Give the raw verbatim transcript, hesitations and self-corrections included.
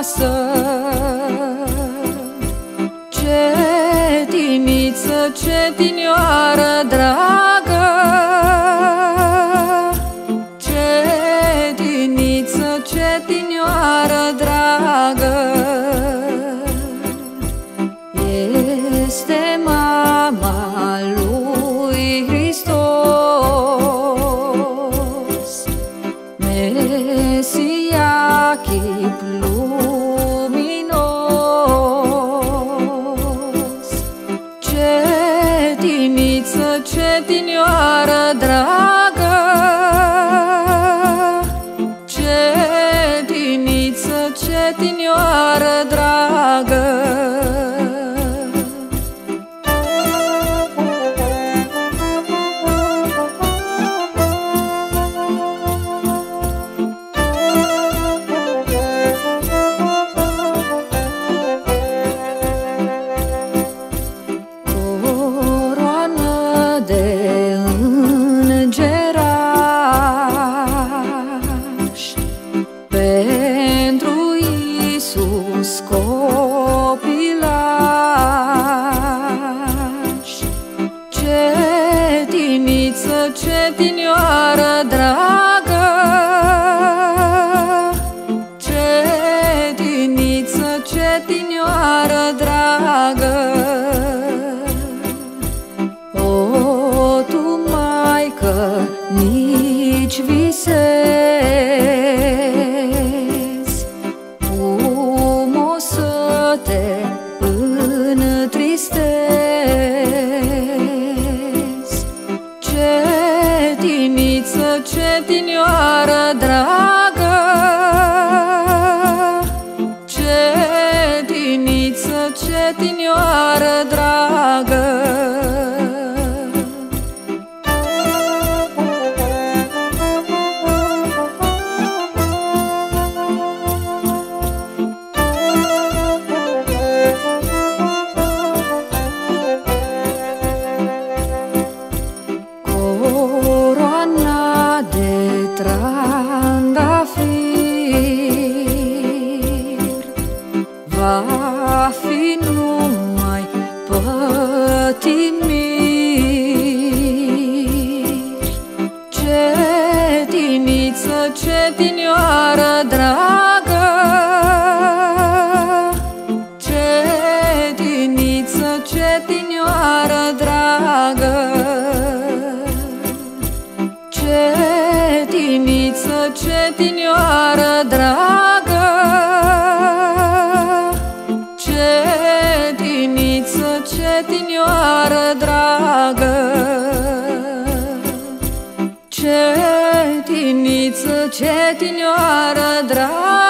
frumoasă, cetiniță, cetinioară dragă, cetiniță, cetinioară dragă, este mama lui Hristos, Mesia, chip luminos. Cetiniță, cetinioară dragă, cetiniță, cetinioară dragă, de îngeraș, pentru Iisus copilaș. Cetiniță, cetinioară dragă, cetiniță, cetinioară dragă, nici visezi cum o să te întristezi. Cetiniță, cetinioară dragă, cetiniță, cetinioară dragă, va fi numai pătimiri. Cetiniță, cetinioară dragă, cetiniță, cetinioară dragă, cetiniță, cetinioară dragă, cetiniță, cetinioară dragă, cetiniță, cetinioară dragă.